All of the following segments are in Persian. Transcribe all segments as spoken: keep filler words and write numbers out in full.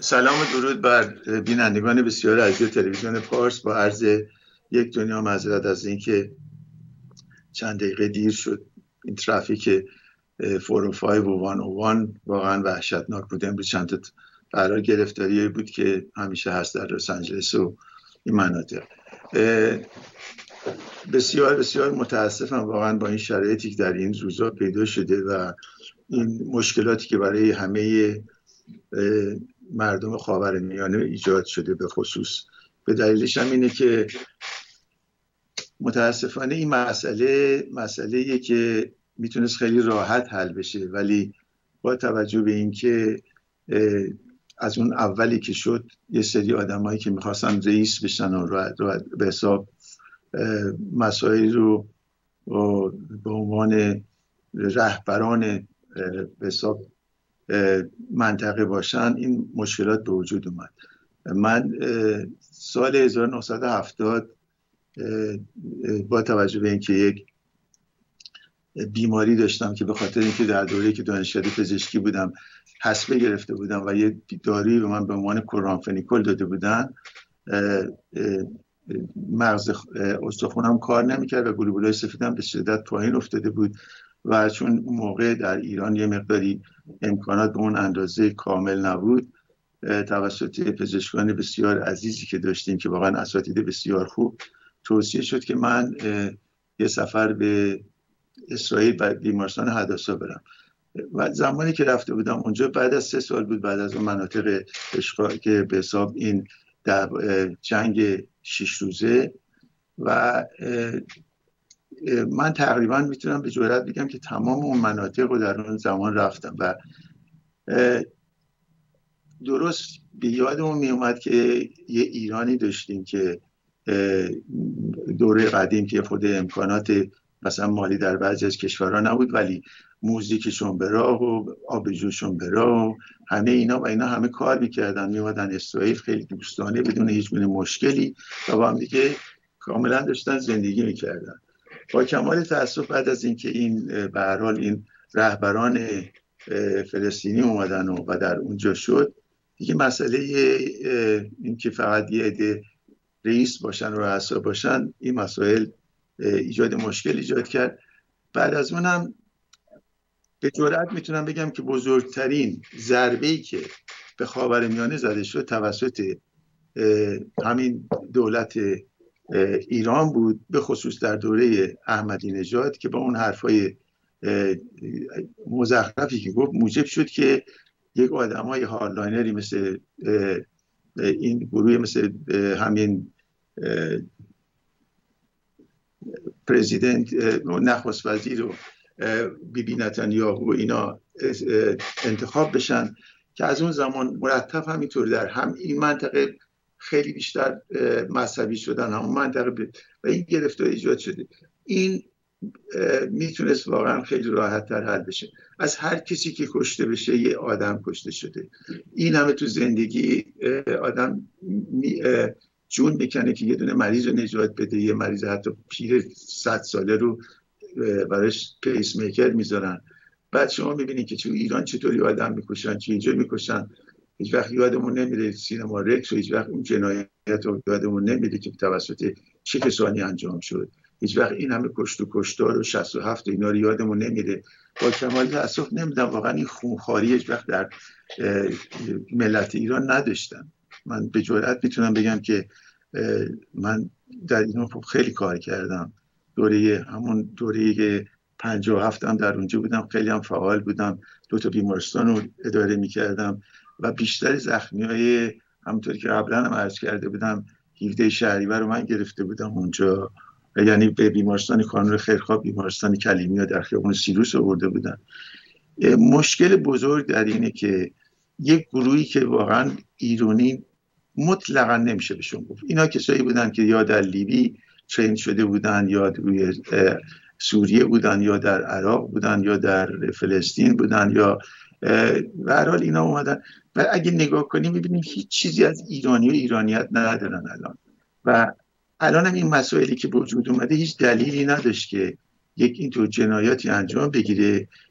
سلام و درود بر بینندگان بسیار عزیز تلویزیون پارس. با عرض یک دنیا معذرت از اینکه چند دقیقه دیر شد. این ترافیک چهارصد و پنج و صد و یک واقعا وحشتناک بود. امروز چند تا قرار گرفتاری بود که همیشه هست در لس آنجلس و این مناطق. بسیار بسیار متاسفم واقعا با این شرایطی که در این روزا پیدا شده و این مشکلاتی که برای همه مردم خاورمیانه ایجاد شده. به خصوص به دلیلش هم اینه که متاسفانه این مسئله مسئله‌ایه که میتونست خیلی راحت حل بشه، ولی با توجه به اینکه از اون اولی که شد یه سری آدمایی که میخواستن رئیس بشن و به حساب مسائل رو به عنوان رهبران به حساب منطقه باشن، این مشکلات به وجود اومد. من سال هزار و نهصد و هفتاد با توجه به اینکه یک بیماری داشتم که به خاطر اینکه در دوره‌ای که دانشکده پزشکی بودم حصبه گرفته بودم و یه دارویی به من به عنوان کلرامفنیکول داده بودن، مغز استخوانم کار نمی‌کرد و گلوبولای سفیدم به شدت پایین افتاده بود و چون اون موقع در ایران یه مقداری امکانات به اون اندازه کامل نبود، توسط پزشکان بسیار عزیزی که داشتیم که واقعا اساتید بسیار خوب، توصیه شد که من یه سفر به اسرائیل و بیمارستان حداسا برم. و زمانی که رفته بودم اونجا بعد از سه سال بود، بعد از اون مناطق اشغال که به حساب این در جنگ شش روزه، و من تقریبا میتونم به جرئت بگم که تمام اون مناطق رو در اون زمان رفتم و درست به یادمون میومد که یه ایرانی داشتیم که دوره قدیم که خود امکانات مثلا مالی در بعضی از کشورها نبود، ولی موزیکشون به راه و آبجوشون به راه و همه اینا و اینا همه کار میکردن، میومدن اسرائیل خیلی دوستانه بدون هیچ گونه مشکلی و با هم دیگه کاملا داشتن زندگی میکردن. با کمال تأسف بعد از اینکه این به هر حال این رهبران فلسطینی اومدن و, و در اونجا شد دیگه مسئله این که فقط یه عده رئیس باشن و رؤسا باشن، این مسائل ایجاد مشکل ایجاد کرد. بعد از اونم به جرئت میتونم بگم که بزرگترین ضربه‌ای که به خاورمیانه زده شد توسط همین دولت ایران بود، به خصوص در دوره احمدی نژاد که با اون حرفای مزخرفی که گفت موجب شد که یک آدمای هاردلاینری مثل این گروه مثل همین پرزیدنت نخست وزیر و بیبی نتانیاهو و اینا انتخاب بشن که از اون زمان مرتب همینطور در هم این منطقه خیلی بیشتر مذهبی شدن، همون منطقه و این گرفتاری ایجاد شده. این میتونست واقعا خیلی راحت تر حل بشه. از هر کسی که کشته بشه یه آدم کشته شده. این همه تو زندگی آدم جون میکنه که یه دونه مریض رو نجات بده، یه مریض حتی پیر صد ساله رو براش پیس میکر میذارن. بعد شما میبینید که تو ایران چطوری آدم میکشن، چه اینجا میکشن. هیچ وقت یادمون نمیره سینما رکس و هیچ وقت اون جنایت رو یادمون نمیره که توسط چه کسانی انجام شد. هیچ وقت این همه کشت و کشتار و شصت و هفت اینا رو یادمون نمیره. با کمال تأسف نمیدم واقعا این خونخواری هیچ وقت در ملت ایران نداشتن. من به جرئت میتونم بگم که من در ایران خیلی کار کردم. دوره همون دوره پنجاه و هفت هم در اونجا بودم، خیلی هم فعال بودم، دو تا بیمارستان رو اداره میکردم و بیشتر زخمیای همونطوری که قبلا هم عرض کرده بودم هفده شهریور رو من گرفته بودم اونجا، یعنی به بیمارستان کانون خیرخواه، بیمارستان کلیمیا در خیابان سیروس آورده بودن. مشکل بزرگ در اینه که یک گروهی که واقعا ایرانی مطلقا نمیشه بهشون گفت. اینا کسایی بودن که یا در لیبی ترین شده بودن یا روی سوریه بودن یا در عراق بودن یا در فلسطین بودن یا به هر حال اینا اومدن و اگه نگاه کنیم میبینیم هیچ چیزی از ایرانی و ایرانیت ندارن الان. و الان هم این مسائلی که به وجود اومده هیچ دلیلی نداشت که یک اینطور جنایاتی انجام بگیره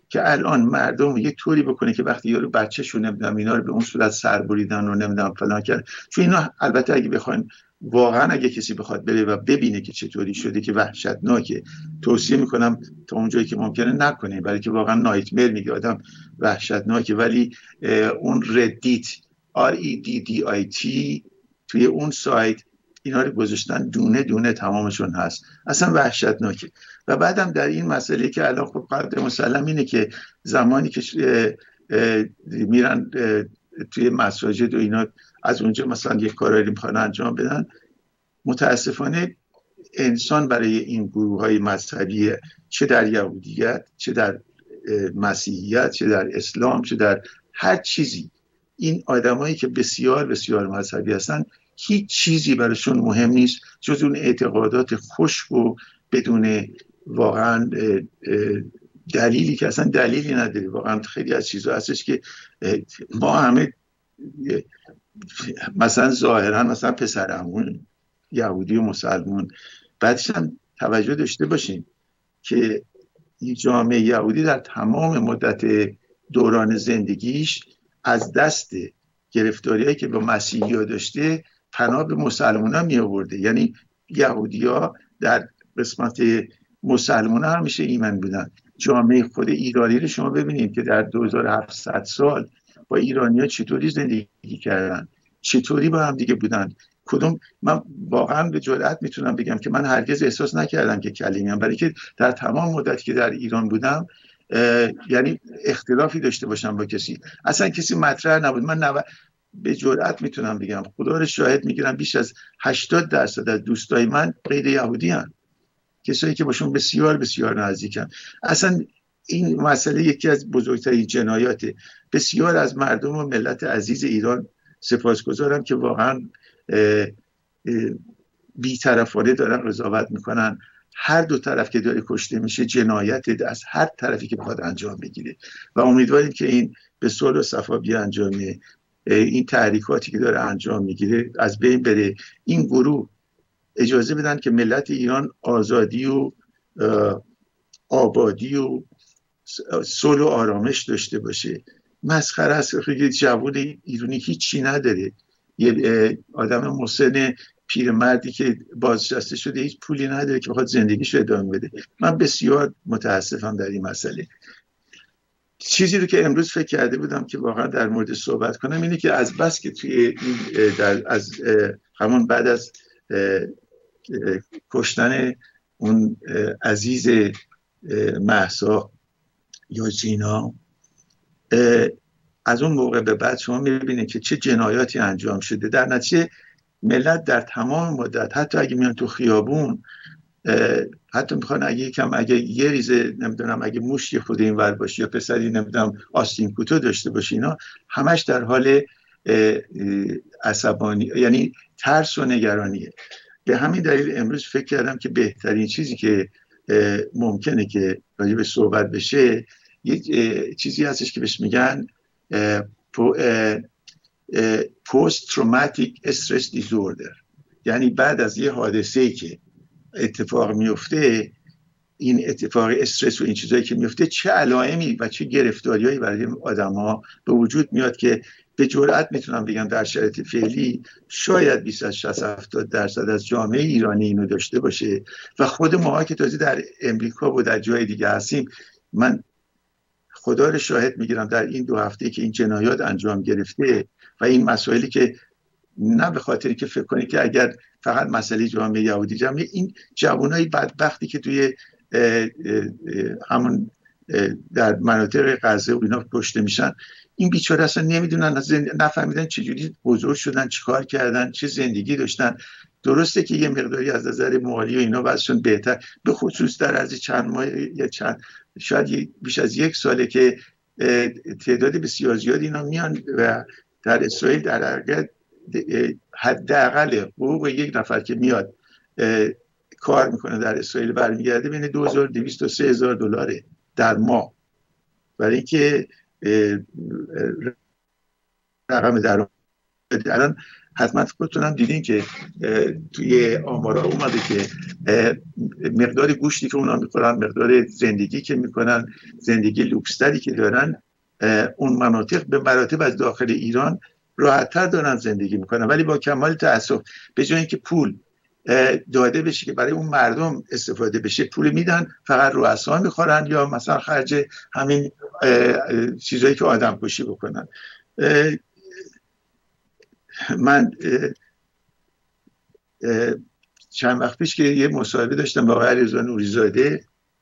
که الان مردم یه طوری بکنه که وقتی یارو بچه‌شون نمیدونم اینا رو به اون صورت سر بریدن و نمیدونم فلان کرد، چون اینا البته اگه بخواین واقعا اگه کسی بخواد بره و ببینه که چطوری شده که وحشتناکه، توصیه میکنم تا اونجایی که ممکنه نکنه، برای که واقعا نایتمر میگه آدم، وحشتناکه. ولی اون ردیت آر ای دی دی آی تی توی اون سایت اینا رو گذاشتن، دونه دونه تمامشون هست، اصلا وحشتناکه. و بعدم در این مسئله که الان خب قدر مسلم اینه که زمانی که میرن توی مساجد و اینا از اونجا مثلا یک کارایی میخوان انجام بدن، متاسفانه انسان برای این گروه های مذهبی، چه در یهودیت، چه در مسیحیت، چه در اسلام، چه در هر چیزی، این آدمایی که بسیار بسیار مذهبی هستن، هیچ چیزی براشون مهم نیست جز اون اعتقادات خشک و بدون واقعا دلیلی که اصلا دلیلی نداره. واقعا خیلی از چیزها هستش که ما همه مثلا ظاهرا مثلا پسرمون یهودی و مسلمون، بعدش هم توجه داشته باشیم که جامعه یهودی در تمام مدت دوران زندگیش از دست گرفتاریایی که با مسیحی ها داشته پناه به مسلمان ها می آورده. یعنی یهودی ها در قسمت مسلمان ها همیشه ایمن بودن. جامعه خود ایرانی رو شما ببینید که در دو هزار و هفتصد سال با ایرانی ها چطوری زندگی کردن، چطوری با هم دیگه بودن. کدوم من واقعا به جرئت میتونم بگم که من هرگز احساس نکردم که کلیمی هم، برای که در تمام مدتی که در ایران بودم یعنی اختلافی داشته باشم با کسی، اصلا کسی مطرح نبود. من نو... به جرئت میتونم بگم، خدا رو شاهد میگیرم، بیش از هشتاد درصد از دوستای من غیر یهودی هستند، کسایی که باشون بسیار بسیار نزدیکم. اصلا این مسئله یکی از بزرگترین جنایاته. بسیار از مردم و ملت عزیز ایران سپاسگزارم که واقعا بی‌طرفانه دارن قضاوت میکنن. هر دو طرف که داره کشته میشه جنایت از هر طرفی که بخواد انجام بگیره و امیدواریم که این به صلح و صفا بیانجامه. این تحریکاتی که داره انجام میگیره از بین بره. این گروه اجازه بدن که ملت ایران آزادی و آبادی و صلح و آرامش داشته باشه. مسخره است. خیلی جوون ایرانی هیچی نداره، یه آدم مسن پیرمردی که بازنشسته شده هیچ پولی نداره که بخواد زندگیش رو ادامه بده. من بسیار متاسفم در این مسئله. چیزی رو که امروز فکر کرده بودم که واقعا در مورد صحبت کنم اینه که از بس که توی این در از همون بعد از کشتن اون عزیز مهسا یا جینا، از اون موقع به بعد شما میبینید که چه جنایاتی انجام شده. در نتیجه ملت در تمام مدت، حتی اگه میان تو خیابون، حتی میخوان اگه یکم اگه یه ریزه نمیدونم اگه موشی خود این ور باشه یا پسری نمیدونم آستین کوتو داشته باشه، اینا همش در حال عصبانی، یعنی ترس و نگرانیه. به همین دلیل امروز فکر کردم که بهترین چیزی که ممکنه که راجع به صحبت بشه یه چیزی هستش که بهش میگن پست تروماتیک استرس دیزوردر. یعنی بعد از یه حادثه‌ای که اتفاق میفته، این اتفاق استرس و این چیزایی که میفته چه علائمی و چه گرفتاریایی برای آدم‌ها به وجود میاد که به جرئت میتونم بگم در شرایط فعلی شاید بیست از شصت هفتاد درصد از جامعه ایرانی اینو داشته باشه و خود ما که تازه در امریکا و در جای دیگه هستیم. من خدا رو شاهد میگیرم در این دو هفته که این جنایات انجام گرفته و این مسائلی که نه به خاطری که فکر کنید که اگر فقط مسئله جامعه یهودی، جامعه این جوانای بدبختی که توی همون در مناطق غزه و اینا کشته میشن، این بیچاره اصلا نمیدونن، نفهمیدن چجوری بزرگ شدن، چیکار کردن، چه زندگی داشتن. درسته که یه مقداری از نظر مالی و اینا وضعشون بهتر، به خصوص در از چند ماه یا چند شاید بیش از یک ساله که تعداد بسیار زیاد اینا میان و در اسرائیل در حقیقت حداقل حقوق یک نفر که میاد کار میکنه در اسرائیل برمیگرده بین دو هزار و دویست تا سه هزار دلاره در ماه، برای اینکه رقم در الان حتما خودتونم دیدین که توی آمارا اومده که مقدار گوشتی که اونا میخورن، مقدار زندگی که میکنن، زندگی لوکستری که دارن، اون مناطق به مراتب از داخل ایران راحت‌تر دارن زندگی میکنن. ولی با کمال تأسف به جای اینکه پول داده بشه که برای اون مردم استفاده بشه، پول میدن فقط رؤسا میخورن یا مثلا خرج همین چیزایی که آدم کشی بکنن. من چند وقت پیش که یه مصاحبه داشتم با آقای علیرضا نوری‌زاده،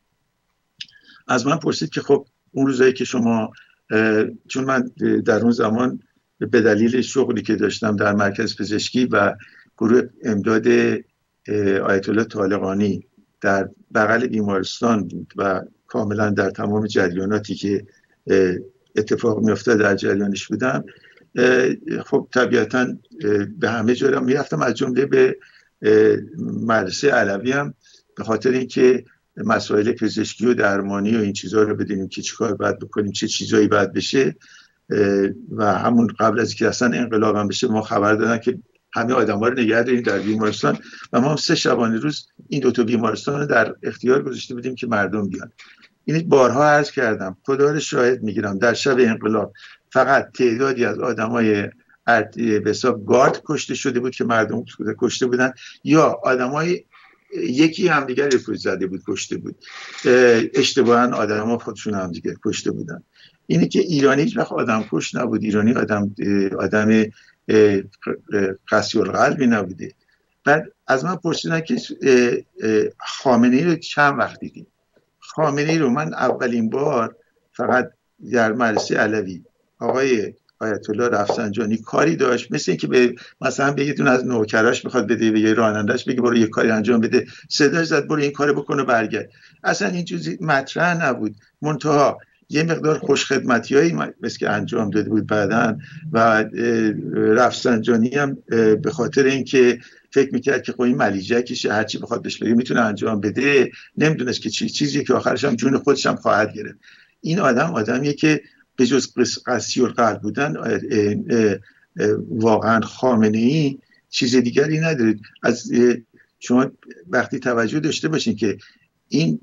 از من پرسید که خب اون روزایی که شما، چون من در اون زمان به دلیل شغلی که داشتم در مرکز پزشکی و گروه امداد آیت الله طالقانی در بغل بیمارستان بود و کاملا در تمام جریاناتی که اتفاق میافتاد در جریانش بودم، خب طبیعتا به همه جا میرفتم، از جمله به مدرسه علوی هم، به خاطر اینکه مسائل پزشکی و درمانی و این چیزها رو بدونیم که چیکار باید بکنیم، چه چیزایی باید بشه. و همون قبل از که اصلا انقلاب هم بشه ما خبر دادن که همه آدم‌ها رو نگه داریم در بیمارستان و ما هم سه شبانه روز این دو تا بیمارستان رو در اختیار گذاشته بودیم که مردم بیان. این بارها عرض کردم، خدا رو شاهد میگیرم، در شب انقلاب فقط تعدادی از آدمای به حساب گارد کشته شده بود که مردم کشته بودن، یا آدمای یکی هم دیگر رو زده بود کشته بود، اشتباهاً آدم‌ها خودشون هم دیگه کشته بودن. اینه که ایرانی هیچ وقت آدم کش نبود، ایرانی آدم آدم قسی القلبی نبوده. بعد از من پرسیدن که خامنه‌ای رو چند وقت دیدی؟ خامنه‌ای رو من اولین بار فقط در مدرسه علوی، آقای آیت الله رفسنجانی کاری داشت مثل اینکه به مثلا به یه دونه از نوکراش میخواد بده، به یه راننده‌اش بگه برو یه کاری انجام بده، صداش زد برو این کارو بکن و برگرد. اصلا این چیزی مطرح نبود، منتها یه مقدار خوشخدمتیایی مثل که انجام داده بود بعداً. و رفسنجانی هم به خاطر اینکه فکر میکرد که خب این ملیجکشه، هرچی بخواد بهش بگه میتونه انجام بده، نمیدونست که چی چیزی که آخرش هم جون خودش هم خواهد گرفت. این آدم آدمیه که به جز قسی القلب بودن واقعا خامنه‌ای چیز دیگری نداره. از شما وقتی توجه داشته باشین که این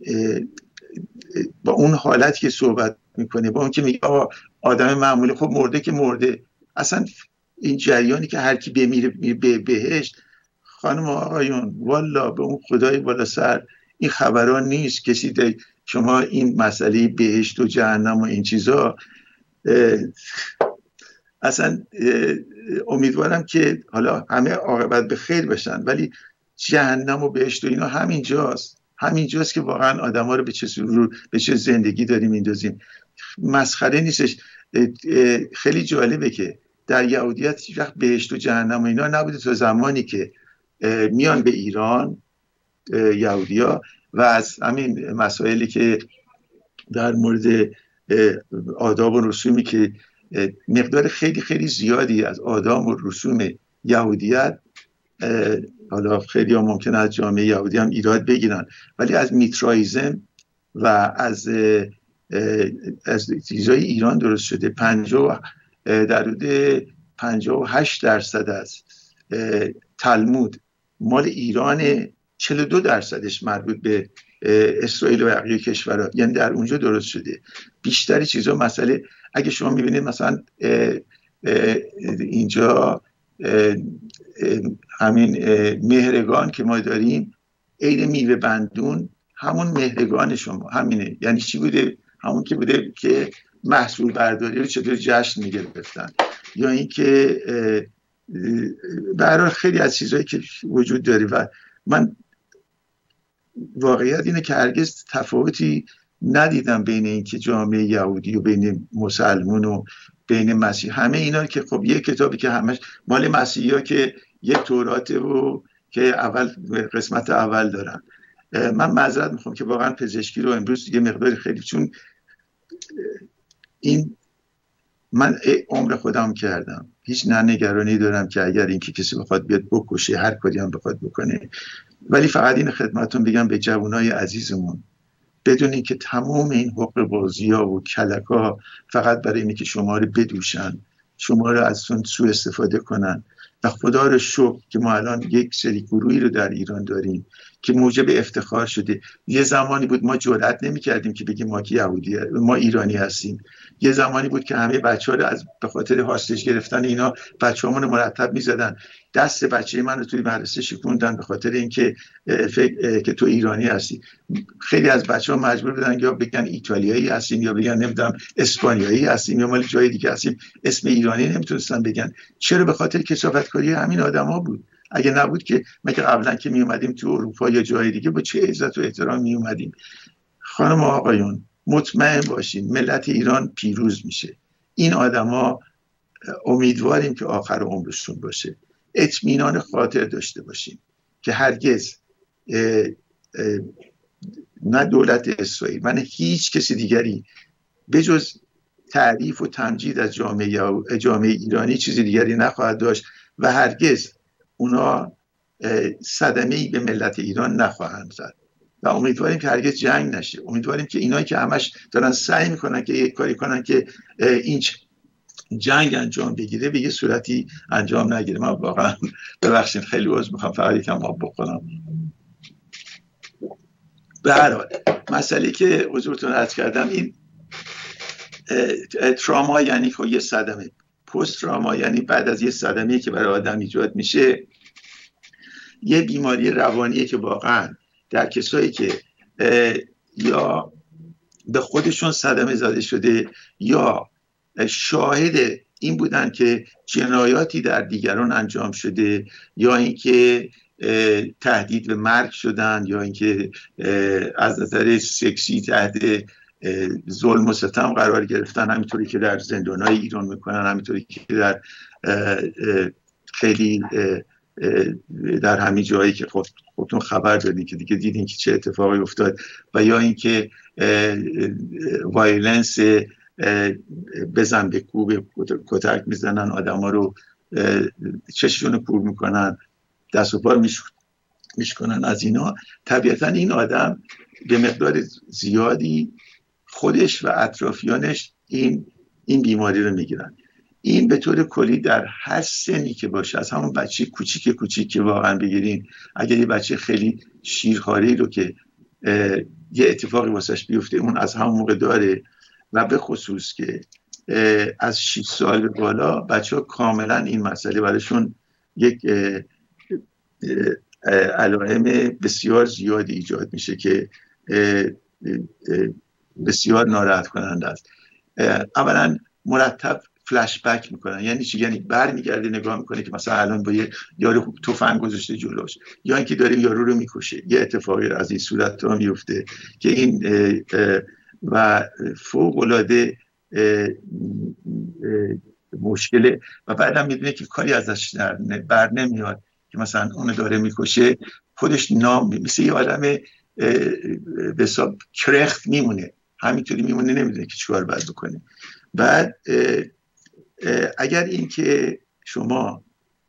با اون حالتی که صحبت میکنه، با اون که میگه آدم معمولی خب مرده که مرده، اصلا این جریانی که هر کی بمیره به بهشت، خانم و آقایون والا به اون خدای بالا سر این خبران نیست. کسی ده شما این مسئله بهشت و جهنم و این چیزا، اصلا امیدوارم که حالا همه عاقبت به خیر بشن، ولی جهنم و بهشت و اینا همینجاست، همینجاست که واقعا آدما رو به چه سرور به چه زندگی داریم میندازیم. مسخره نیستش. خیلی جالبه که در یهودیت هیچ وقت بهشت و جهنم و اینا نبوده تا زمانی که میان به ایران یهودیا و از همین مسائلی که در مورد آداب و رسومی که مقدار خیلی خیلی زیادی از آداب و رسوم یهودیت، حالا خیلی ها ممکنه از جامعه یهودی هم ایراد بگیرن، ولی از میترائیزم و از از چیزای ایران درست شده. پنجاه در حدود پنجاه و هشت درصد از تلمود مال ایران، چهل و دو درصدش مربوط به اسرائیل و بقیه کشورها، یعنی در اونجا درست شده. بیشتری چیزا مسئله اگه شما میبینید مثلا اینجا همین مهرگان که ما داریم، عید میوه بندون همون مهرگان شما همینه. یعنی چی بوده؟ همون که بوده که محصول برداری رو چطور جشن میگرفتن، یا اینکه برای خیلی از چیزهایی که وجود داره. و من واقعیت اینه که هرگز تفاوتی ندیدم بین این که جامعه یهودی و بین مسلمان و بین مسیح، همه اینا که خب یه کتابی که همش مال مسیحی ها که یک توراته و که اول قسمت اول دارن. من معذرت میخوام که واقعا پزشکی رو امروز یه مقداری خیلی، چون این من عمر خودم کردم، هیچ نگرانی دارم که اگر این که کسی بخواد بیاد بکشه، هر کاری هم بخواد بکنه، ولی فقط این خدمتون بگم به جوانای عزیزمون، بدونین که تمام این حقوق بازی‌ها و کلک‌ها فقط برای اینه که شما رو بدوشن، شما رو از اون سوء استفاده کنن. و خدا رو شکر که ما الان یک سری گروهی رو در ایران داریم که موجب افتخار شده. یه زمانی بود ما جرئت نمی‌کردیم که بگیم ما که یهودی ما ایرانی هستیم. یه زمانی بود که همه بچه‌ها رو از به خاطر هاستج گرفتن اینا بچه‌هامون رو مرتب می‌زدن. دست بچه من رو توی مدرسه شکوندن به خاطر اینکه فکر که تو ایرانی هستی. خیلی از بچه‌ها مجبور بودن یا بگن ایتالیایی هستیم یا بگن نمیدونم اسپانیایی هستیم یا مال جای دیگه هستیم، اسم ایرانی نمیتونستن بگن. چرا؟ به خاطر کثافتکاری همین آدما بود. اگه نبود که مگه قبلا که می اومدیم تو اروپا یا جای دیگه با چه عزت و احترام می اومدیم. خانم و آقایون مطمئن باشین ملت ایران پیروز میشه. این آدما امیدواریم که آخر عمرشون باشه. اطمینان خاطر داشته باشیم که هرگز اه اه نه دولت اسرائیل من هیچ کسی دیگری به جز تعریف و تمجید از جامعه جامعه ایرانی چیزی دیگری نخواهد داشت و هرگز اونا صدمه‌ای به ملت ایران نخواهند زد و امیدواریم که هرگز جنگ نشه. امیدواریم که اینایی که همش دارن سعی میکنن که یک کاری کنن که این جنگ انجام بگیره به یه صورتی انجام نگیره. من واقعا ببخشید خیلی عذر میخوام، فقط یکم آب بخورم. به هر حال مسئله که حضورتون عرض کردم این تراما یعنی خب یه صدمه. پست تراما یعنی بعد از یه صدمه‌ای که برای آدم ایجاد میشه یه بیماری روانیه که واقعا در کسایی که یا به خودشون صدمه زده شده یا شاهد این بودن که جنایاتی در دیگران انجام شده یا اینکه تهدید به مرگ شدن یا اینکه از نظر سکسی تحت ظلم و ستم قرار گرفتن، همینطوری که در زندان‌های ایران میکنن، همینطوری که در خیلی در همین جایی که خود خودتون خبر دادین که دیگه دیدین که چه اتفاقی افتاد، و یا اینکه وایلنس بزن به کوب کتک میزنن آدما رو، چششون رو کور میکنن، دست و پا میشکنن از اینا. طبیعتا این آدم به مقدار زیادی خودش و اطرافیانش این این بیماری رو میگیرن. این به طور کلی در هر سنی که باشه، از همون بچه کوچیک کوچیک که واقعا بگیرین، اگر یه بچه خیلی شیرخواره رو که یه اتفاقی واسش بیفته اون از همون موقع داره، و به خصوص که از شش سال به بالا بچه ها کاملا این مسئله براشون یک علائم بسیار زیادی ایجاد میشه که بسیار ناراحت کننده است. اولا مرتب فلش بک میکنن. یعنی چی؟ یعنی برمیگرده نگاه میکنه که مثلا الان با یه یارو تفنگ گذاشته جلوش، یا اینکه داره یارو رو میکشه، یه اتفاقی از این صورت ها میفته که این و فوق العاده مشکله. و بعدم میدونه که کاری ازش بر نمیاد که مثلا اون داره میکشه، خودش نام مثل یه آدم به حساب کرخت میمونه، همینطوری میمونه، نمیدونه که چیکار باید بکنه. بعد اگر این که شما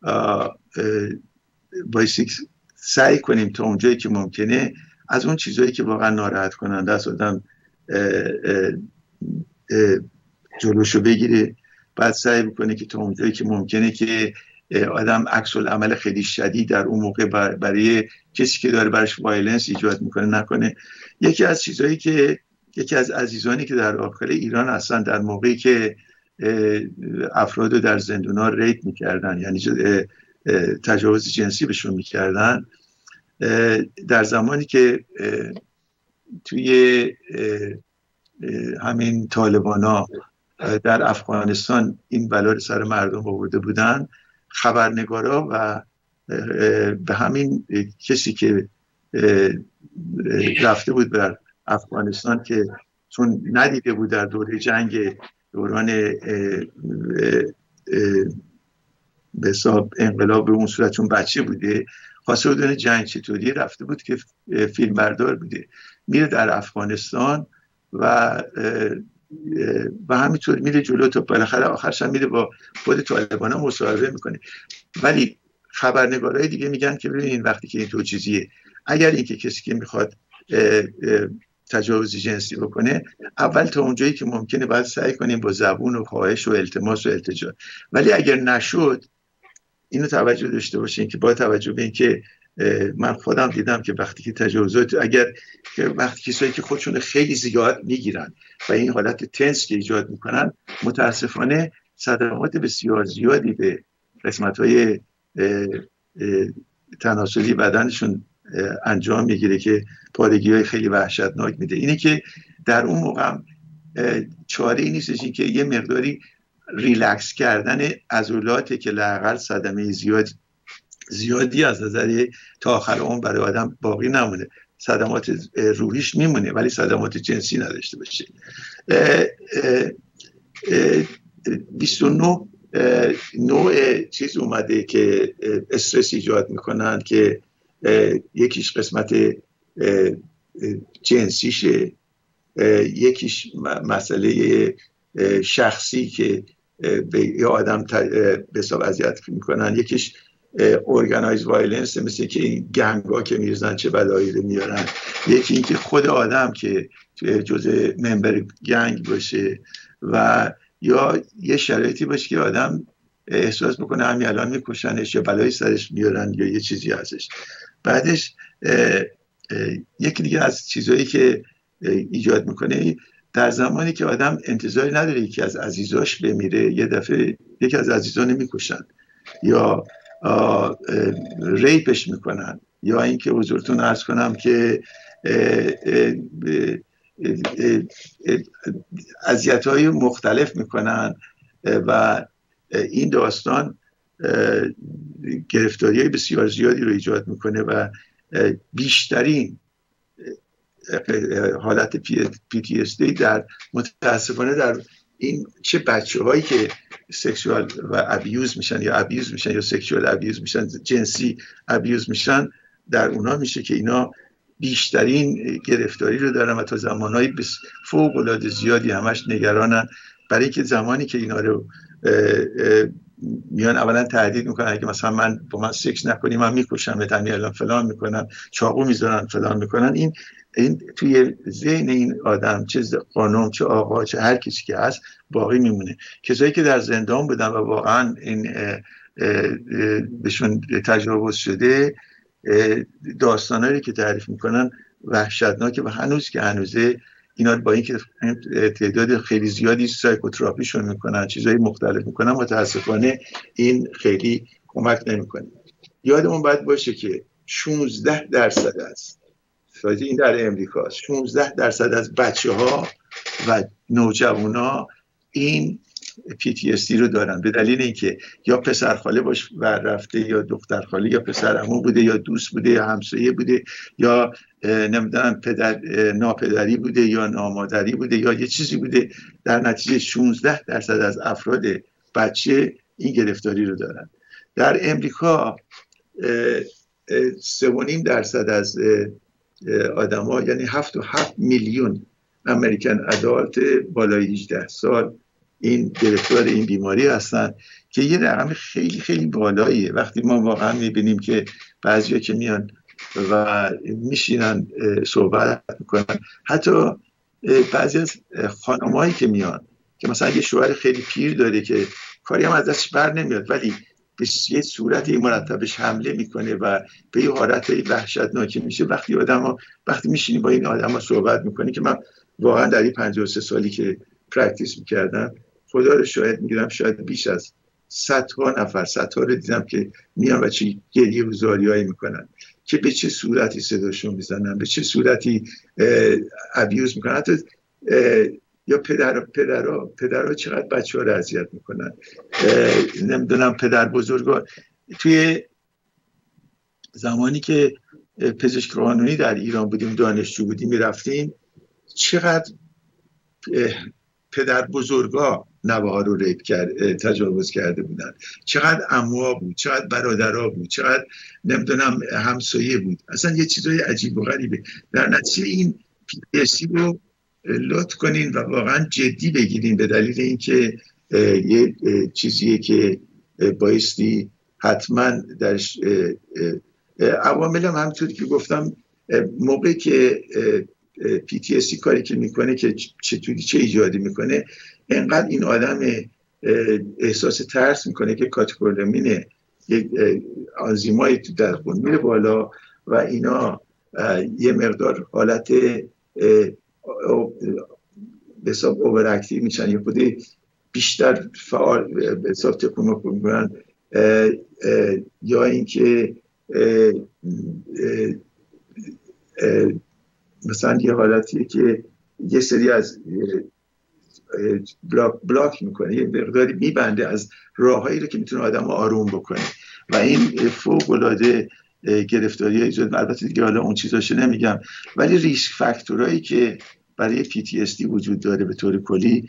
بایستی سعی کنیم تا اونجایی که ممکنه از اون چیزایی که واقعا ناراحت کننده است آدم جلوشو بگیره. بعد سعی بکنه که تا اونجایی که ممکنه که آدم عکس العمل خیلی شدید در اون موقع برای کسی که داره برش وایلنس ایجاد میکنه نکنه. یکی از چیزایی که یکی از عزیزانی که در داخل ایران هستن در موقعی که افراد رو در زندونا ریپ میکردن، یعنی تجاوز جنسی بهشون میکردن، در زمانی که توی همین طالبانا در افغانستان این بلا رو سر مردم آورده بودن، خبرنگارا و به همین کسی که رفته بود بر افغانستان که چون ندیده بود در دوره جنگ دوران به حساب انقلاب به اون صورت چون بچه بوده، خواسته بودن جنگ چطوری، رفته بود که فیلم بردار بوده، میره در افغانستان و و همینطور میره جلو تا بالاخره آخرش هم میره با خود طالبان ها مصاحبه میکنه. ولی خبرنگارای دیگه میگن که ببینید وقتی که این تو چیزیه، اگر اینکه کسی که میخواد تجاوز جنسی بکنه، اول تا اونجایی که ممکنه باید سعی کنیم با زبون و خواهش و التماس و التجا، ولی اگر نشد اینو توجه داشته باشین که با توجه به اینکه من خودم دیدم که وقتی که تجاوزات اگر وقتی کسایی که خودشون خیلی زیاد میگیرن و این حالت تنس که ایجاد میکنن متاسفانه صدمات بسیار زیادی به قسمت‌های تناسلی بدنشون انجام میگیره که پارگی‌های خیلی وحشتناک میده. اینه که در اون موقع چاره ای نیستش این که یه مقداری ریلکس کردن عضلاته که لااقل صدمه زیاد زیادی از نظر تا آخر عمر برای آدم باقی نمونه، صدمات روحیش میمونه ولی صدمات جنسی نداشته باشه. بیست و نه نوع چیز اومده که استرس ایجاد میکنن که یکیش قسمت جنسیشه، یکیش مسئله شخصی که به یه آدم به حساب اذیت میکنن، یکیش ارگانایز وایلنس مثل که این گنگ ها که میرزن چه بلایی رو میارن، یکی این که خود آدم که جزء ممبر گنگ باشه و یا یه شرایطی باشه که آدم احساس بکنه همین الان میکشنش یا بلایی سرش میارن یا یه چیزی هستش. بعدش اه اه یکی دیگه از چیزهایی که ایجاد میکنه در زمانی که آدم انتظاری نداره یکی از عزیزاش بمیره یه دفعه یکی از عزیزان میکشن یا ریپش میکنن، یا اینکه حضورتون عرض کنم که اذیت‌های مختلف میکنن و این داستان گرفتاری‌های بسیار زیادی رو ایجاد میکنه و بیشترین حالت پی تی اس دی در متاسفانه در این چه بچه هایی که سکشوال و ابیوز میشن یا ابیوز میشن یا سکشوال ابیوز میشن، جنسی ابیوز میشن، در اونا میشه که اینا بیشترین گرفتاری رو دارن و تا زمانهای فوق العاده زیادی همش نگرانن، برای که زمانی که اینا رو میان اولا تهدید میکنن که مثلا من با من سکس نکنی من میکشم، همین الان فلان میکنن، چاقو میذارن فلان میکنن. این این توی ذهن این آدم چه خانم چه آقا چه هر کسی که هست باقی میمونه. کسایی که در زندان بودن و واقعا این بهشون تجاوز شده داستانایی که تعریف میکنن وحشتناکه و هنوز که هنوزه اینا با اینکه تعداد خیلی زیادی سایکوتراپیشون میکنن چیزای مختلف میکنن متاسفانه این خیلی کمک نمیکنه. یادمون باید باشه که شانزده درصد است، این در امریکاست، شانزده درصد از بچه ها و نوجوان ها این پی تی اس دی رو دارن به دلیل اینکه یا پسر خاله باش ور رفته یا دختر خاله یا پسر عمو بوده یا دوست بوده یا همسایه بوده یا نمیدونم پدر ناپدری بوده یا نامادری بوده یا یه چیزی بوده، در نتیجه شانزده درصد از افراد بچه این گرفتاری رو دارن. در امریکا سه و نیم درصد از آدم ها یعنی هفت و هفت میلیون امریکن ادالت بالای هجده سال این گرفتار این بیماری هستن که یه رقم خیلی خیلی بالاییه. وقتی ما واقعا میبینیم که بعضیا که میان و میشینن صحبت میکنن، حتی بعضی از خانمایی که میان که مثلا یه شوهر خیلی پیر داره که کاری هم ازش بر نمیاد ولی به یه صورتی مرتبش حمله میکنه و به یه حالتی وحشتناکی میشه، وقتی آدم ها وقتی میشینی با این آدم ها صحبت میکنی که من واقعا در این پنجاه و سه سالی که پرکتیس میکردم خدا رو شاهد میگیرم شاید بیش از صدها نفر صدها رو دیدم که میان و چه گریه و زاریایی میکنن که به چه صورتی صداشون میزنن، به چه صورتی ابیوز میکنن، حتی یا پدر پدرها پدرها چقدر بچه ها رو اذیت میکنن، نمیدونم پدر بزرگا. توی زمانی که پزشک قانونی در ایران بودیم دانشجو بودیم میرفتیم چقدر پدر بزرگا نوه ها رو ریپ کرد تجاوز کرده بودن، چقدر عموها بود، چقدر برادرها بود، چقدر نمیدونم همسایه بود، اصلا یه چیزای عجیب و غریبه. در نتیجه این پی تی اس دی رو لطف کنین و واقعا جدی بگیرین به دلیل اینکه یه چیزیه که بایستی حتما درش عوامل هم همونطوری که گفتم موقعی که پی تی اس دی کاری که میکنه که چطوری چه ایجادی میکنه، اینقدر این آدم احساس ترس میکنه که کاتکولامین یک آنزیمای تو در خون میره بالا و اینا یه مقدار حالت به حساب اوور اکتیو میشن، یه خود بیشتر فعال به حساب تکون میکنن، یا اینکه مثلا یه حالتیه که یه سری از بلاک, بلاک میکنه، یه مقداری میبنده از راههایی رو که میتونه آدم آروم بکنه و این فوق العاده گرفتاری ایجاد. البته دیگه حالا اون چیزاشو نمیگم، ولی ریسک فاکتورایی که برای پی تی اس دی وجود داره به طور کلی،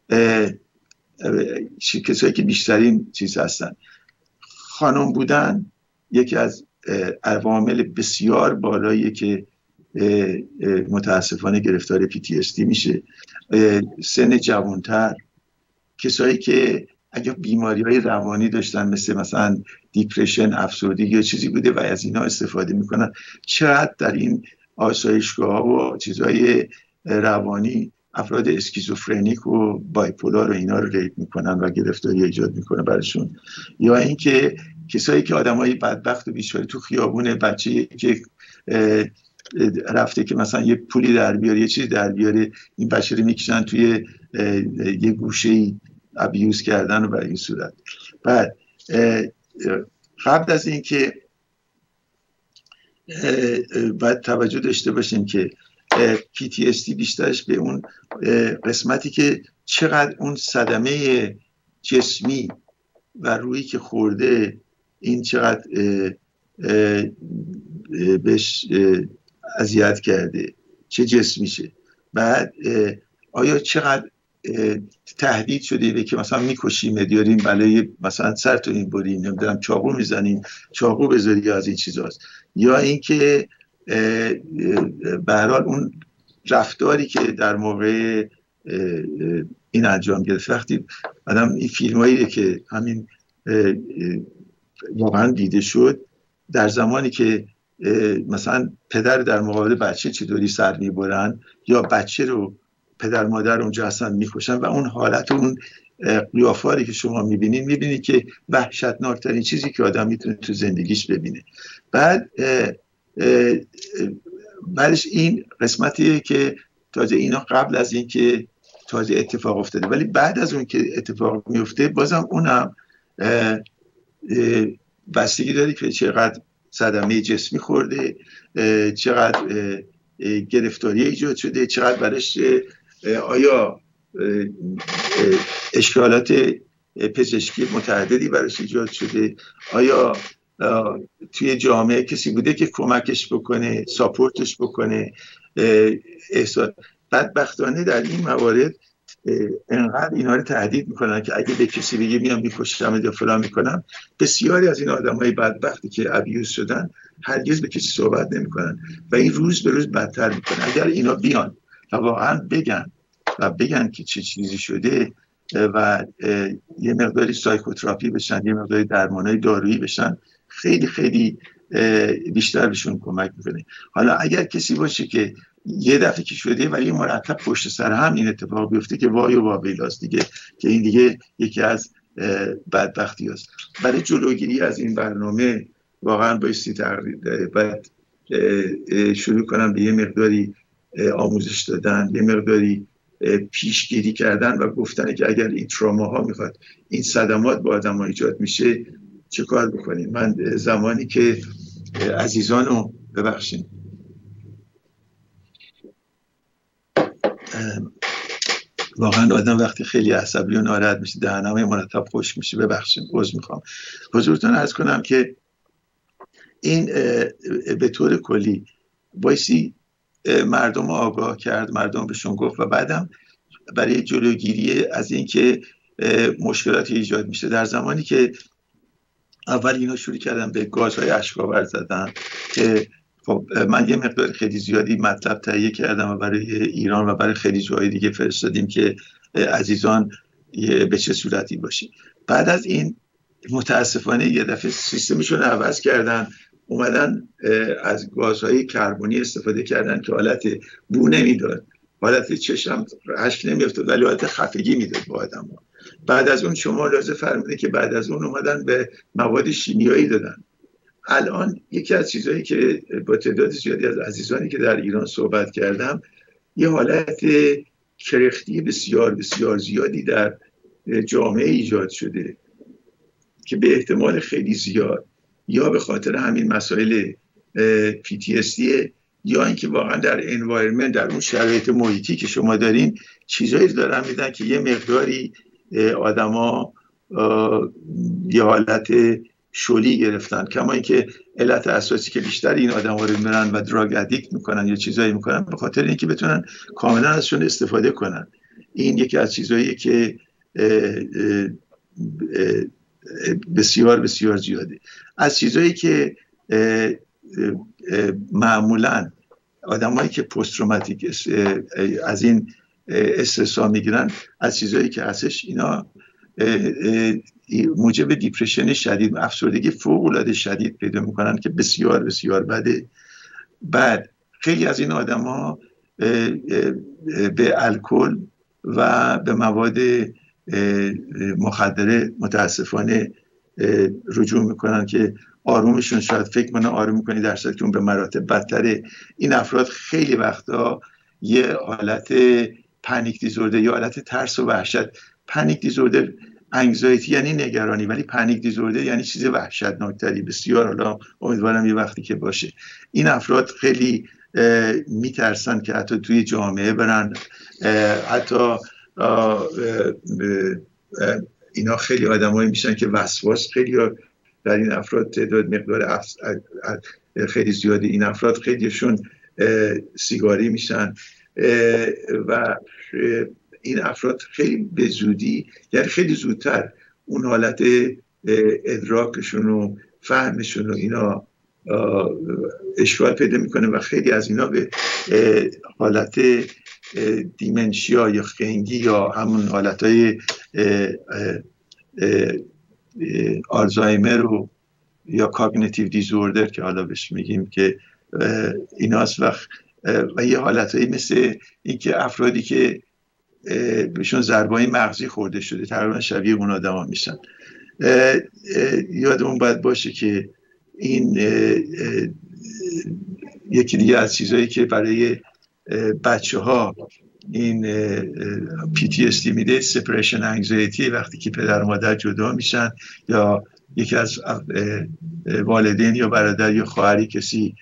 کسایی که بیشترین چیز هستن، خانم بودن یکی از عوامل بسیار بالاییه که متاسفانه گرفتار پی تی اس دی میشه. سن جوانتر، کسایی که اگه بیماری‌های روانی داشتن مثل مثلا دیپرشن، افسردگی یا چیزی بوده و از اینا استفاده میکنن، چقدر در این آسایشگاه و چیزهای روانی افراد اسکیزوفرنیک و بایپولار و اینا رو ریپ میکنن و گرفتاری ایجاد میکنه برشون. یا اینکه کسایی که آدمای بدبخت و بیچاره تو خیابونه، بچه‌ای که رفته که مثلا یه پولی در بیاره، یه چیزی در بیاره، این بچه رو میکشن توی یه گوشه‌ای ابیوز کردن و برای این صورت. بعد قبل از این که باید توجه داشته باشیم که پی تی اس دی بیشترش به اون قسمتی که چقدر اون صدمه جسمی و رویی که خورده این چقدر بهش اذیت کرده، چه جسمیشه، بعد آیا چقدر تهدید شده به که مثلا میکشیم، دیاریم بلای مثلا سرتون این بریم، نمیدونم چاقو میزنیم، چاقو بذاری، از این چیزاست. یا اینکه به هر حال اون رفتاری که در موقع این انجام گرفت، وقتی آدم این فیلمایی که همین واقعا دیده شد، در زمانی که مثلا پدر در مقابل بچه چطوری سر میبرن یا بچه رو پدر مادر اونجا هستن میکشن و اون حالت و اون قیافاری که شما میبینید میبینید که وحشتناکترین چیزی که آدم میتونه تو زندگیش ببینه. بعد بعدش این قسمتیه که تازه اینا قبل از این که تازه اتفاق افتاده، ولی بعد از اون که اتفاق میفته بازم اونم بستگی داری که چقدر صدمه جسمی خورده، چقدر گرفتاری ایجاد شده، چقدر برش آیا اشکالات پزشکی متعددی برش ایجاد شده، آیا توی جامعه کسی بوده که کمکش بکنه، ساپورتش بکنه. احساس بدبختانه در این موارد انقدر اینا رو تهدید میکنن که اگه به کسی بگه میام میکشم یا فلان میکنم، بسیاری از این آدمای بدبختی که ابیوز شدن هرگز به کسی صحبت نمیکنن و این روز به روز بدتر میکنه. اگر اینا بیان و واقعا بگن و بگن که چه چیزی شده و یه مقداری سایکوتراپی بشن، یه مقداری درمانای دارویی بشن، خیلی خیلی بیشتر بهشون کمک میکنه. حالا اگر کسی باشه که یه دفعه که شده ولی مرتب پشت سر هم این اتفاق بیفته که وای و واویلاست دیگه، که این دیگه یکی از بدبختی هست. برای جلوگیری از این برنامه واقعا بایستی تقریبا باید شروع کنم به یه مقداری آموزش دادن، یه مقداری پیشگیری کردن و گفتن که اگر این تروماها میخواد، این صدمات با آدم ها ایجاد میشه چه کار بکنیم. من زمانی که عزیزانو ببخشید واقعا آدم وقتی خیلی عصبی و ناراحت میشه دهنم مرتب خوش میشه، ببخشید عذر میخوام حضورتون عرض کنم که این به طور کلی بایستی مردم آگاه کرد، مردم بهشون گفت و بعدم برای جلوگیری از این که مشکلاتی ایجاد میشه. در زمانی که اول اینا شروع کردن به گازهای اشک‌آور زدن که خب من یه مقدار خیلی زیادی مطلب تهیه کردم و برای ایران و برای خیلی جای دیگه فرستادیم که عزیزان به چه صورتی باشه. بعد از این متاسفانه یه دفعه سیستمشون عوض کردن، اومدن از گازهای کربنی استفاده کردن که حالت بو نمیداد، حالت چشم اشک نمیافتاد ولی حالت خفگی میداد با آدم‌ها. بعد از اون شما لازم فرمودید که بعد از اون اومدن به مواد شیمیایی دادن. الان یکی از چیزهایی که با تعداد زیادی از عزیزانی که در ایران صحبت کردم، یه حالت کرختی بسیار بسیار زیادی در جامعه ایجاد شده که به احتمال خیلی زیاد یا به خاطر همین مسائل پی تی اس دی یا اینکه واقعا در انوایرمنت، در اون شرایط محیطی که شما دارین چیزایی دارن میدن که یه مقداری آدما یه حالت شلی گرفتن. کما اینکه علت اساسی که بیشتر این آدما رو میرن و دراگ ادیکت میکنن یا چیزایی میکنن به خاطر اینکه بتونن کاملا ازشون استفاده کنن. این یکی از چیزایی که بسیار بسیار زیاده. از چیزایی که معمولا آدمایی که پست تروماتیک از این استرس ها میگیرن، از چیزایی که هستش اینا موجب دیپرشن شدید و افسردگی فوق العاده شدید پیدا میکنن که بسیار بسیار بده. بعد خیلی از این آدما به الکل و به مواد مخدره متاسفانه رجوع میکنن که آرومشون شاید فکر کنن آروم میکنی، در صورتی که اون به مراتب بدتره. این افراد خیلی وقتا یه حالت پنیک دیزوردر یا حالت ترس و وحشت، پنیک دیزوردر انگزایتی یعنی نگرانی، ولی پنیک دیزوردر یعنی چیز وحشتناکتری بسیار. حالا امیدوارم یه وقتی که باشه. این افراد خیلی میترسن که حتی توی جامعه برن، حتی آه آه اینا خیلی آدمایی میشن که وسواس، خیلی در این افراد تعداد مقدار خیلی زیادی این افراد خیلیشون سیگاری میشن و این افراد خیلی به زودی، یعنی خیلی زودتر اون حالت ادراکشون و فهمشون و اینا اشکال پیدا میکنه و خیلی از اینا به حالت دیمنشیا یا خنگی یا همون حالتهای آلزایمر و یا کاگنیتیو دیزوردر که حالا بهش میگیم که ایناست. وقت و یه حالتهایی مثل اینکه افرادی که بهشون ضربه‌های مغزی خورده شده تقریبا شبیه اون آدما میشن. یادمون باید باشه که این یکی دیگه از چیزایی که برای بچه ها این پی تی اس دی میده سپریشن انگزایتی، وقتی که پدر و مادر جدا میشن یا یکی از والدین یا برادر یا خواهری کسی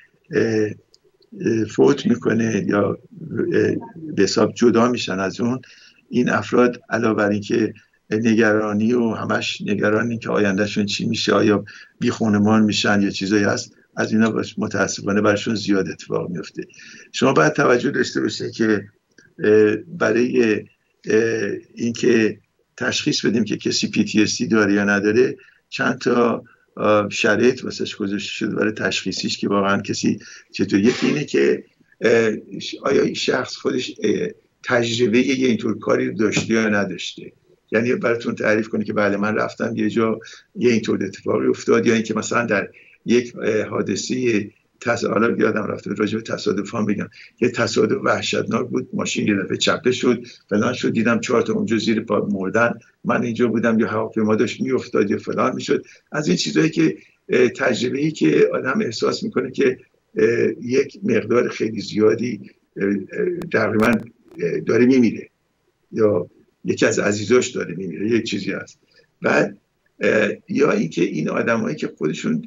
فوت میکنه یا به حساب جدا میشن از اون، این افراد علاوه بر این که نگرانی و همش نگرانی که آیندهشون چی میشه، آیا بی خانمان میشن یا چیزایی هست، از اینا متاسفانه برشون زیاد اتفاق میفته. شما باید توجه داشته باشید که برای اینکه تشخیص بدیم که کسی پی تی اس دی داره یا نداره چند تا شرایط واسش گذاشته شده برای تشخیصیش که واقعا کسی چطور. یکی اینه که آیا این شخص خودش تجربه یه اینطور کاری داشته یا نداشته، یعنی براتون تعریف کنه که بله من رفتم یه جا یه اینطور اتفاقی افتاد، یا اینکه مثلا در یک حادثه حالا یادم رفته راجع به تصادفان بگم، یه تصادف وحشتناک بود، ماشین یه دفعه چپه شد فلان شد، دیدم چهار تا اونجا زیر پا مردن، من اینجا بودم یا هواپیما داشت میافتاد یا فلان میشد. از این چیزایی که تجربه‌ای که آدم احساس میکنه که یک مقدار خیلی زیادی تقریبا داره میمیره یا یکی از عزیزاش داره میمیره، یک چیزی هست. بعد یا اینکه این آدمایی که خودشون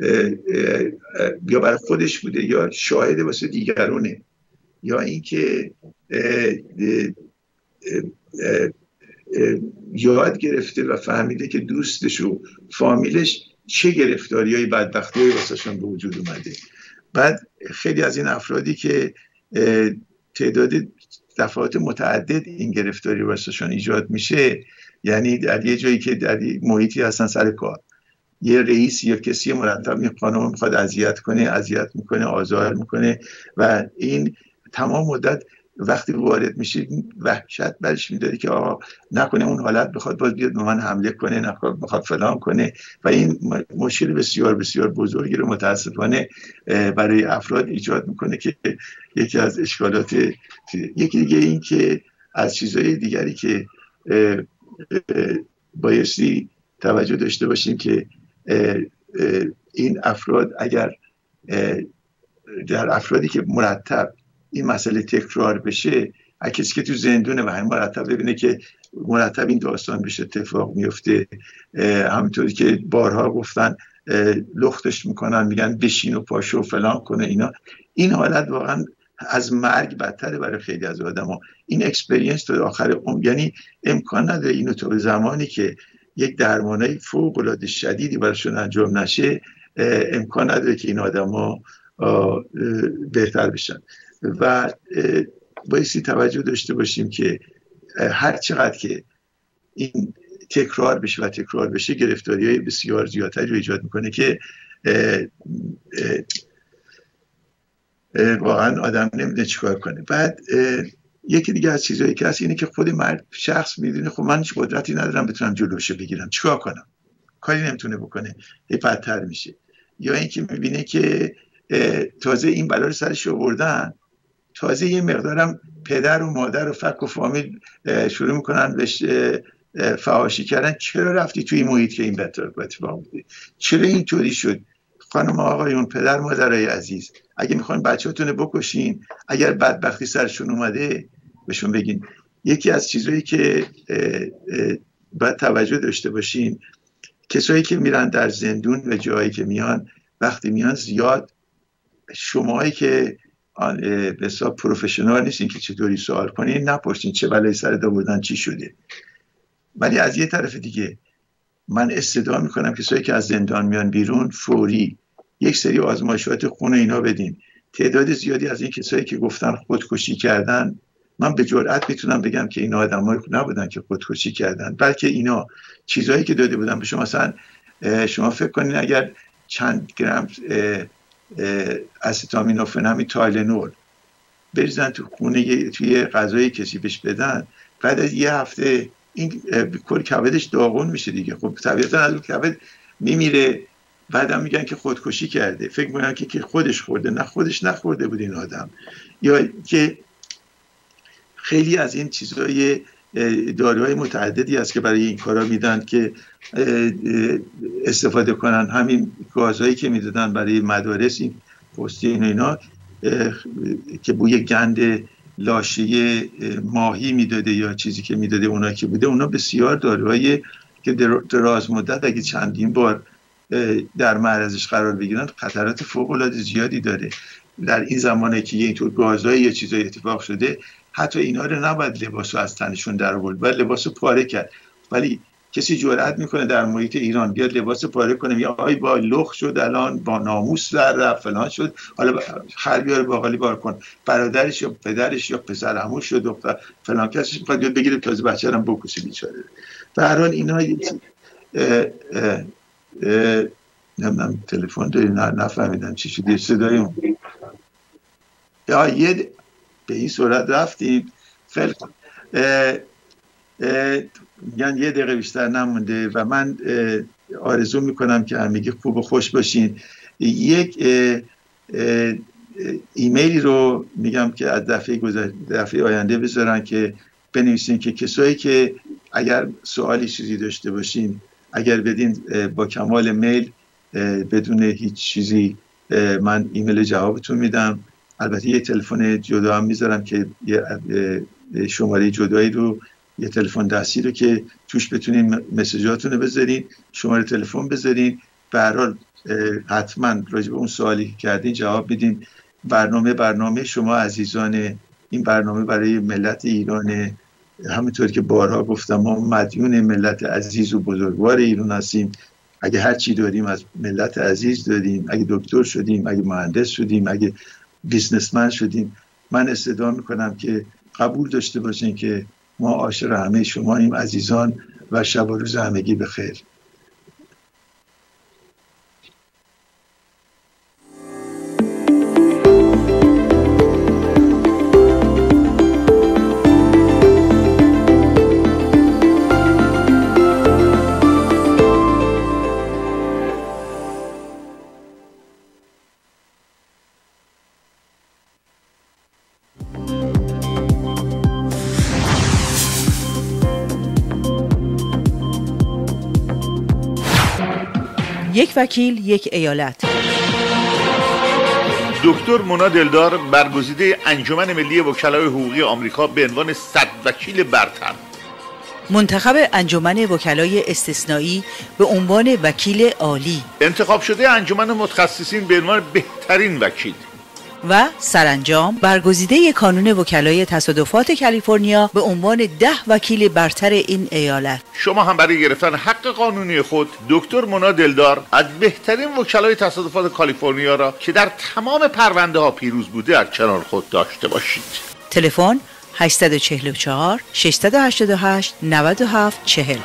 یا برای خودش بوده یا شاهد واسه دیگرونه، یا اینکه یاد گرفته و فهمیده که دوستش و فامیلش چه گرفتاریای بدبختیایی واسهشون به وجود اومده. بعد خیلی از این افرادی که تعداد دفعات متعدد این گرفتاری واسهشون ایجاد میشه، یعنی در یه جایی که در محیطی هستن سر کار، یه رئیس یا کسی مرتب می خانم میخواد اذیت کنه، اذیت میکنه، آزار میکنه و این تمام مدت وقتی وارد میشه وحشت برش میداره که آقا نکنه اون حالت بخواد باز بیاد به من حمله کنه، نخواد بخواد فلان کنه و این مشکل بسیار بسیار بزرگی رو متاسفانه برای افراد ایجاد میکنه که یکی از اشکالات. یکی دیگه این که از چیزهای دیگری که بایستی توجه داشته باشیم که این افراد اگر در افرادی که مرتب این مسئله تکرار بشه، اگه کسی که تو زندونه و هم مرتب ببینه که مرتب این داستان بشه اتفاق میفته، همونطوری که بارها گفتن لختش میکنن، میگن بشین و پاشو و فلان کنه، اینا این حالت واقعا از مرگ بدتره برای خیلی از آدما. این اکسپریانس تا آخر عمر، یعنی امکان نداره اینو تا زمانی که یک درمانای فوق العاده شدیدی براشون انجام نشه امکان نداره که این آدما بهتر بشن. و بایستی توجه داشته باشیم که هر چقدر که این تکرار بشه و تکرار بشه گرفتاری های بسیار زیادتری رو ایجاد میکنه که اه اه واقعا آدم نمیدونه چیکار کنه. بعد یکی دیگه از چیزایی که هست اینه که خود مرد شخص میدونه خب من هیچ قدرتی ندارم بتونم جلوشو بگیرم، چیکار کنم؟ کاری نمیتونه بکنه، هی بدتر میشه. یا اینکه میبینه که تازه این بلا رو سرش آوردن، تازه یه مقدارم پدر و مادر و فک و فامیل شروع میکنن بهش فحاشی کردن، چرا رفتی توی محیط که این اتفاق بوده، چرا اینطوری شد؟ خانم آقایون، پدر مادرای عزیز، اگه میخواین بچه‌تون رو بکشین، اگر بدبختی سرشون اومده بهشون بگین. یکی از چیزایی که باید توجه داشته باشین، کسایی که میرن در زندون و جایی که میان، وقتی میان زیاد شماهایی که به حساب پروفشنال نیستین که چطوری سوال کنین، نپرسین چه بلایی سرت آوردن، چی شده. ولی از یه طرف دیگه من استدعا میکنم کسایی که از زندان میان بیرون فوری یک سری آزمایشات خون اینا بدین. تعداد زیادی از این کسایی که گفتن خودکشی کردن، من به جرئت میتونم بگم که اینا آدمای نبودن که خودکشی کردن، بلکه اینا چیزایی که داده بودن به شما. مثلا شما فکر کنین اگر چند گرم استامینوفن همین تایلنول بریزن تو خونه توی غذای کسی بهش بدن، بعد از یه هفته این کل کبدش داغون میشه دیگه. خب طبیعتا از اون کبد میمیره. بعدم میگن که خودکشی کرده، فکر میکنن که که خودش خورده، نه خودش نخورده بود این آدم. یا که خیلی از این چیزهای داروهای متعددی هست که برای این کارا میدن که استفاده کنن. همین گازهایی که میدادن برای مدارس، این پستی این اینا که بوی گند لاشه ماهی میداده یا چیزی که میداده اونا که بوده، اونا بسیار داروهای که دراز مدت اگه چندین بار در معرضش قرار بگیرن خطرات فوق العاده زیادی داره. در این زمانه که اینطور گازهای یا چیزای اتفاق شده، حتی اینا رو نباید لباسو از تنشون در آورد، باید لباسو پاره کرد. ولی کسی جرئت میکنه در محیط ایران بیاد لباس پاره کنه، میگه آی با لخ شد، الان با ناموس در رفت، فلان شد، حالا خر بیاره باقالی بار کن. برادرش یا پدرش یا پسر عموش یا دختر فلان کسی میخواد بیاد بگیره تازه بچه‌رم بکشه بیچاره. به هر حال اینا نمیدونم تلفن داری، نفهمیدم چی شد صدای اون. یا یه به این صورت رفتیم فعلا میگن یه دقیقه بیشتر نمونده و من آرزو میکنم که همگی خوب و خوش باشین. یک ایمیلی رو میگم که از دفعه گذشته دفعه آینده بذارن که بنویسین که کسایی که اگر سوالی چیزی داشته باشین اگر بدین با کمال میل بدون هیچ چیزی من ایمیل جوابتون میدم. البته یه تلفن جدا هم میذارم که یه شماره جدایی رو، یه تلفن دستی رو که توش بتونین مسیجاتون رو بذارین، شماره تلفن بذارین. به هر حال حتما راجع به اون سوالی که کردین جواب بدین. برنامه برنامه شما عزیزان، این برنامه برای ملت ایرانه. همونطور که بارها گفتم ما مدیون ملت عزیز و بزرگوار ایران هستیم. اگه هر چی داریم از ملت عزیز داریم، اگه دکتر شدیم، اگه مهندس شدیم، اگه بیزنسمن شدیم، من استدعا میکنم که قبول داشته باشین که ما عاشق همه شما ایم عزیزان و شب و روز همگی بخیر. یک وکیل، یک ایالت. دکتر مونا دلدار، برگزیده انجمن ملی وکلای حقوقی آمریکا به عنوان صد وکیل برتر. منتخب انجمن وکلای استثنایی به عنوان وکیل عالی. انتخاب شده انجمن متخصصین به عنوان بهترین وکیل. و سرانجام برگزیده کانون وکلای تصادفات کالیفرنیا به عنوان ده وکیل برتر این ایالت. شما هم برای گرفتن حق قانونی خود دکتر مونا دلدار از بهترین وکلای تصادفات کالیفرنیا را که در تمام پرونده ها پیروز بوده در کنار خود داشته باشید. تلفن هشت چهار چهار شش هشت هشت نه هفت چهل.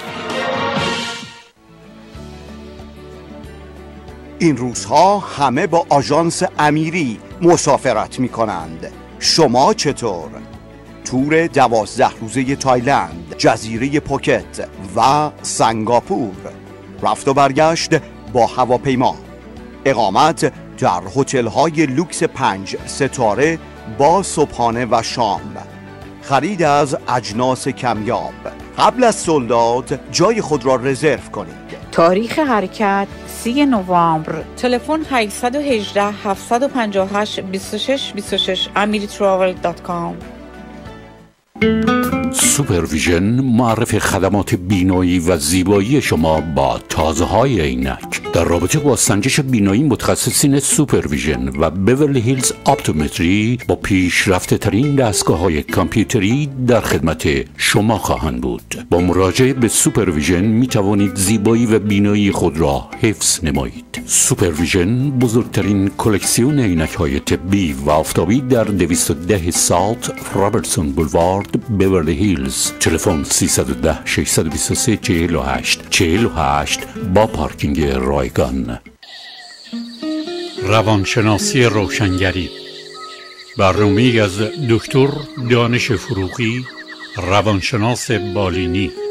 این روزها همه با آژانس امیری مسافرت می کنند. شما چطور؟ تور دوازده روزه تایلند، جزیره پوکت و سنگاپور، رفت و برگشت با هواپیما، اقامت در هتل‌های لوکس پنج ستاره با صبحانه و شام، خرید از اجناس کمیاب. قبل از سولداد جای خود را رزرو کنید. تاریخ حرکت سی نوامبر. تلفن هشت یک هشت هفت پنج هشت دو شش دو شش امیر تراول دات کام. سوپرویژن معرف خدمات بینایی و زیبایی شما با تازه‌های عینک. در رابطه با سنجش بینایی متخصصین سوپرویژن و بیورلی هیلز اپتومتری با پیشرفته ترین دستگاه‌های کامپیوتری در خدمت شما خواهند بود. با مراجعه به سوپرویژن می توانید زیبایی و بینایی خود را حفظ نمایید. سوپرویژن بزرگترین کلکسیون عینک‌های طبی و آفتابی در دویست و ده سالت رابرتسون بولوارد، بیورلی هیلز. تلفن سیصد و ده ششصد و بیست و سه چهل و هشت چهل و هشت با پارکینگ رایگان. روانشناسی روشنگری، برنامه‌ای از دکتر دانش فروغی، روانشناس بالینی.